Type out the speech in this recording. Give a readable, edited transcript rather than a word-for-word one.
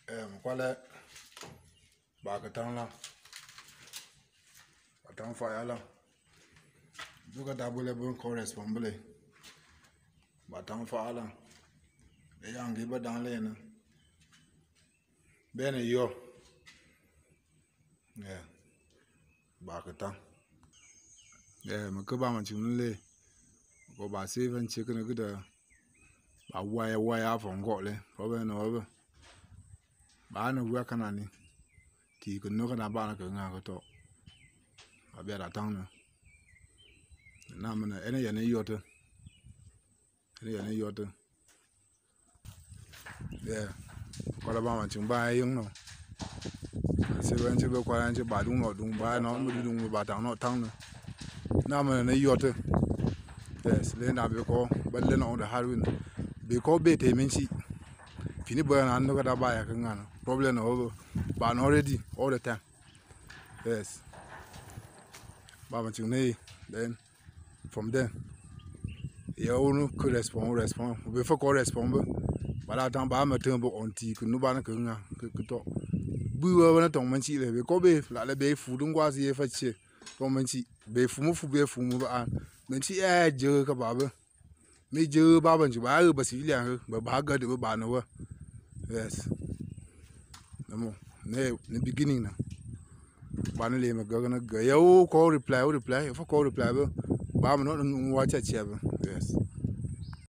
Qual é? Bagatang lang. Batang fire lang. Juga double bon correspond. Batang fire lang. The young giver down lane. Bene yo. Yeah. Bagatang. Yeah, my cabana chimney. Go by 7 chicken a good. Ba wire from Gotland. Probably no over. Ba no work on any. Tea could knock on a banner going to. I bet a tongue. Now I'm any yacht. Any yacht. Yeah. What about you buy young no? I say when you go quiet, but do not do buy no doing about I'm not tongue. Now I'm a yacht. Yes, then I will call, but then on the Harwin. Because bait him in sheet. Fini burn and look at a buyer can problem over, but already all the time. Yes. Baba Chune, then from there, you own could respond. Before correspond, but I don't buy my turn on tea, could nobody could talk. We were not on Manchi, we go be like the bay food and was here for cheer. From Manchi, bay fumu for bay fumu and Manchi, eh, jerk about me, Joe Baba, you buy a Basilia, but Baga de Banoa. Yes. No more. No, in the beginning now. Finally, I'm going to go. Call reply. If I call reply, but I'm not watch it. Yes.